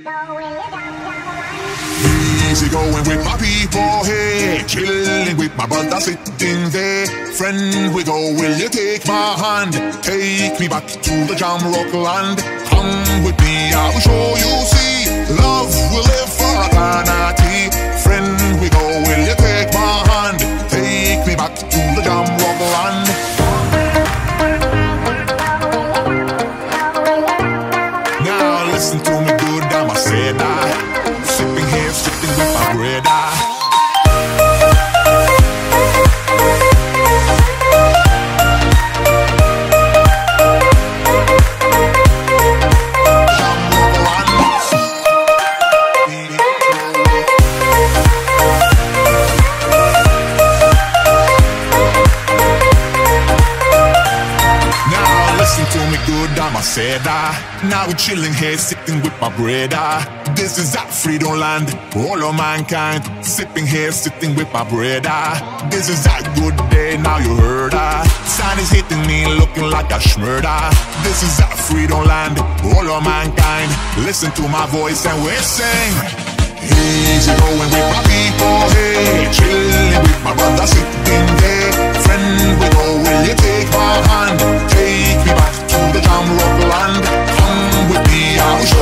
Easy going with my people, hey, chilling with my brother sitting there. Friend, we go, will you take my hand? Take me back to the jam rock land. Come with me, I will show you, see. Love will live for eternity. Friend, we go, will you take my hand? Take me back to the jam rock land. Now listen to me good, I said that. Sipping here, sitting with my bread. I said now we're chilling here, sitting with my bread. This is that freedom land, all of mankind. Sipping here, sitting with my bread. This is that good day, now you heard. Sun is hitting me, looking like a schmurder. This is that freedom land, all of mankind. Listen to my voice and we sing. Easy going with my people, hey, chilling with my brother sitting there. Friend, we go, will you take my hand? Take me back to the jam rock land. Come with me, I'll show